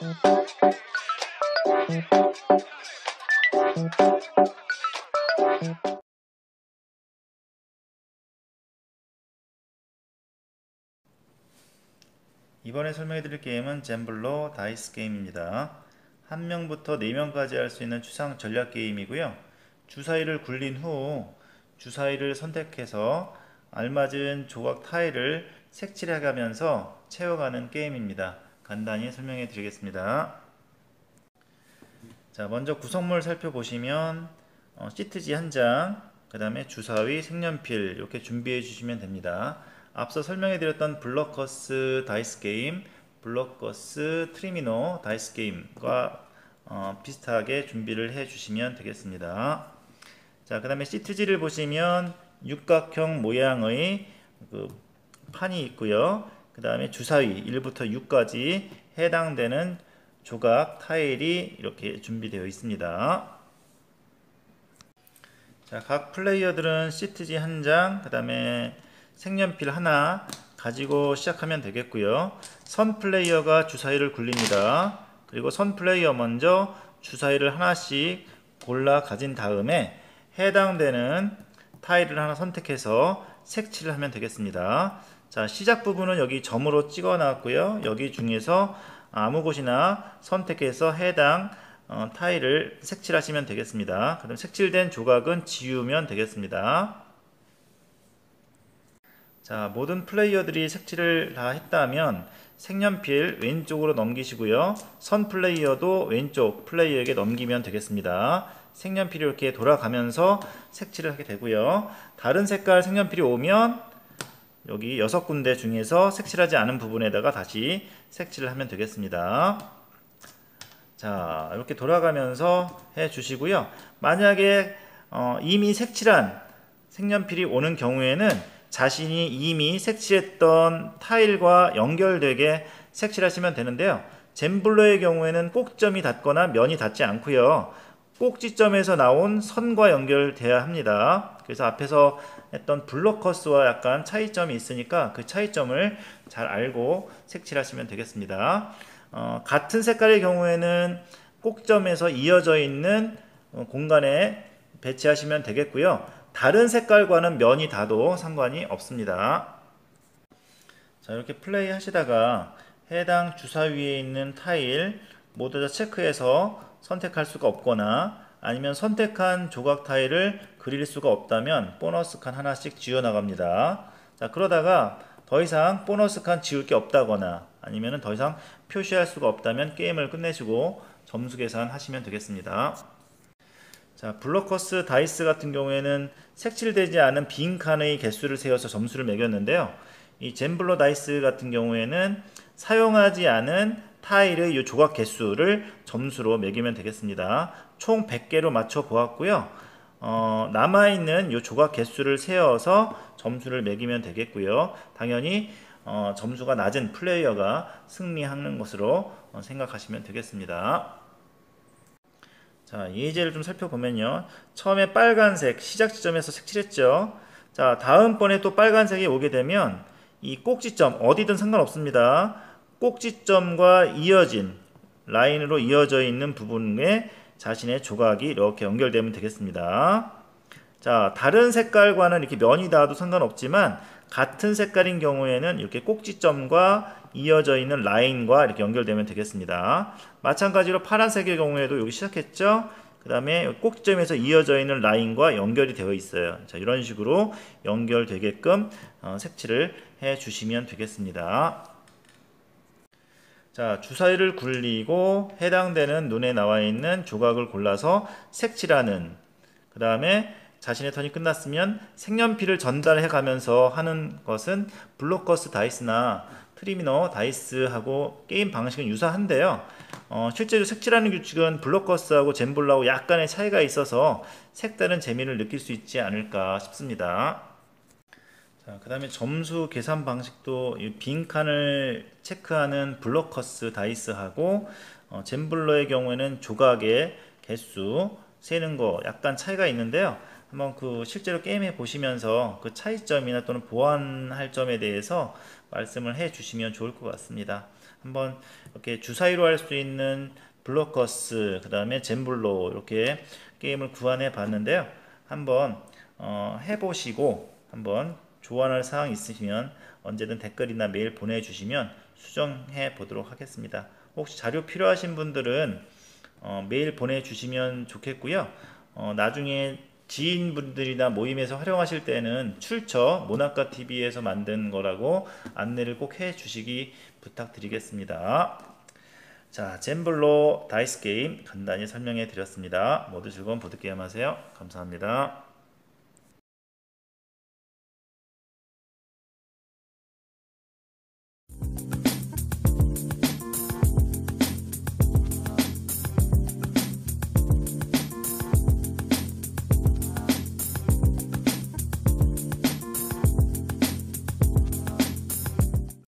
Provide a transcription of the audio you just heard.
이번에 설명해 드릴 게임은 잼블로 다이스 게임입니다. 1명부터 4명까지 할 수 있는 추상 전략 게임이고요. 주사위를 굴린 후 주사위를 선택해서 알맞은 조각 타일을 색칠해 가면서 채워가는 게임입니다. 간단히 설명해 드리겠습니다. 자, 먼저 구성물 살펴보시면 시트지 한 장, 그 다음에 주사위, 색연필 이렇게 준비해 주시면 됩니다. 앞서 설명해 드렸던 블럭커스 다이스 게임, 블럭커스 트리미노 다이스 게임과 비슷하게 준비를 해 주시면 되겠습니다. 자, 그 다음에 시트지를 보시면 육각형 모양의 그 판이 있고요. 그 다음에 주사위 1부터 6까지 해당되는 조각 타일이 이렇게 준비되어 있습니다. 자, 각 플레이어들은 시트지 한 장, 그 다음에 색연필 하나 가지고 시작하면 되겠고요. 선 플레이어가 주사위를 굴립니다. 그리고 선 플레이어 먼저 주사위를 하나씩 골라 가진 다음에 해당되는 타일을 하나 선택해서 색칠을 하면 되겠습니다. 자, 시작 부분은 여기 점으로 찍어 놨고요. 여기 중에서 아무 곳이나 선택해서 해당 타일을 색칠하시면 되겠습니다. 그럼 색칠된 조각은 지우면 되겠습니다. 자, 모든 플레이어들이 색칠을 다 했다면 색연필 왼쪽으로 넘기시고요. 선 플레이어도 왼쪽 플레이어에게 넘기면 되겠습니다. 색연필이 이렇게 돌아가면서 색칠을 하게 되고요. 다른 색깔 색연필이 오면 여기 6군데 중에서 색칠하지 않은 부분에다가 다시 색칠을 하면 되겠습니다. 자, 이렇게 돌아가면서 해 주시고요. 만약에 이미 색칠한 색연필이 오는 경우에는 자신이 이미 색칠했던 타일과 연결되게 색칠하시면 되는데요. 잼블러의 경우에는 꼭점이 닿거나 면이 닿지 않고요. 꼭지점에서 나온 선과 연결돼야 합니다. 그래서 앞에서 했던 블럭커스와 약간 차이점이 있으니까 그 차이점을 잘 알고 색칠하시면 되겠습니다. 같은 색깔의 경우에는 꼭점에서 이어져 있는 공간에 배치하시면 되겠고요. 다른 색깔과는 면이 닿아도 상관이 없습니다. 자, 이렇게 플레이 하시다가 해당 주사위에 있는 타일 모두 다 체크해서 선택할 수가 없거나 아니면 선택한 조각 타일을 그릴 수가 없다면 보너스 칸 하나씩 지워 나갑니다. 자, 그러다가 더 이상 보너스 칸 지울 게 없다거나 아니면 더 이상 표시할 수가 없다면 게임을 끝내시고 점수 계산 하시면 되겠습니다. 자, 블럭커스 다이스 같은 경우에는 색칠되지 않은 빈 칸의 개수를 세워서 점수를 매겼는데요. 이 잼블러 다이스 같은 경우에는 사용하지 않은 타일의 이 조각 개수를 점수로 매기면 되겠습니다. 총 100개로 맞춰 보았고요. 남아있는 이 조각 개수를 세어서 점수를 매기면 되겠고요. 당연히 점수가 낮은 플레이어가 승리하는 것으로 생각하시면 되겠습니다. 자, 예제를 좀 살펴보면요. 처음에 빨간색 시작 지점에서 색칠했죠. 자, 다음번에 또 빨간색이 오게 되면 이 꼭지점 어디든 상관없습니다. 꼭지점과 이어진 라인으로 이어져 있는 부분에 자신의 조각이 이렇게 연결되면 되겠습니다. 자, 다른 색깔과는 이렇게 면이 닿아도 상관없지만 같은 색깔인 경우에는 이렇게 꼭지점과 이어져 있는 라인과 이렇게 연결되면 되겠습니다. 마찬가지로 파란색의 경우에도 여기 시작했죠. 그 다음에 꼭지점에서 이어져 있는 라인과 연결이 되어 있어요. 자, 이런 식으로 연결되게끔 색칠을 해 주시면 되겠습니다. 자, 주사위를 굴리고 해당되는 눈에 나와 있는 조각을 골라서 색칠하는, 그 다음에 자신의 턴이 끝났으면 색연필을 전달해 가면서 하는 것은 블럭커스 다이스나 트리미너 다이스하고 게임 방식은 유사한데요. 실제로 색칠하는 규칙은 블럭커스하고 잼블러하고 약간의 차이가 있어서 색다른 재미를 느낄 수 있지 않을까 싶습니다. 자, 그 다음에 점수 계산 방식도 이 빈칸을 체크하는 블럭커스 다이스하고 잼블러의 경우에는 조각의 개수 세는 거 약간 차이가 있는데요. 한번 그 실제로 게임해 보시면서 그 차이점이나 또는 보완할 점에 대해서 말씀을 해 주시면 좋을 것 같습니다. 한번 이렇게 주사위로 할 수 있는 블로커스, 그 다음에 젠블로 이렇게 게임을 구안해 봤는데요. 한번 해보시고 한번 조언할 사항 있으시면 언제든 댓글이나 메일 보내주시면 수정해 보도록 하겠습니다. 혹시 자료 필요하신 분들은 메일 보내주시면 좋겠고요. 나중에 지인분들이나 모임에서 활용하실 때는 출처 모나카 TV에서 만든 거라고 안내를 꼭 해주시기 부탁드리겠습니다. 자, 젠블로 다이스 게임 간단히 설명해 드렸습니다. 모두 즐거운 보드게임 하세요. 감사합니다.